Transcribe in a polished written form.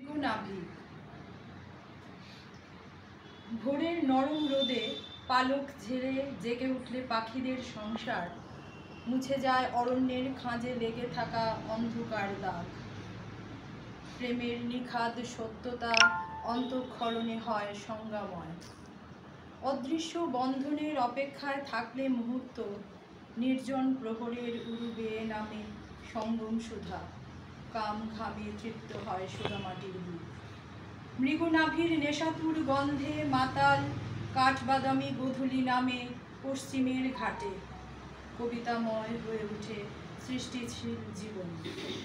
নাভি ভোরের নরম রোদে পালক ঝেড়ে জেগে উঠলে পাখিদের সংসার, মুছে যায় অরণ্যের খাঁজে লেগে থাকা অন্ধকার দাগ। প্রেমের নিখাদ সত্যতা অন্তঃক্ষরণে হয় সংজ্ঞাময়। অদৃশ্য বন্ধনের অপেক্ষায় থাকলে মুহূর্ত, নির্জন প্রহরের উরু বেয়ে নামে সঙ্গম সুধা, কাম ঘামে তৃপ্ত হয় সোনামাটির বুক। মৃগনাভির নেশাতুর গন্ধে মাতাল কাঠবাদামি গোধূলি নামে পশ্চিমের ঘাটে, কবিতাময় হয়ে ওঠে সৃষ্টিশীল জীবন।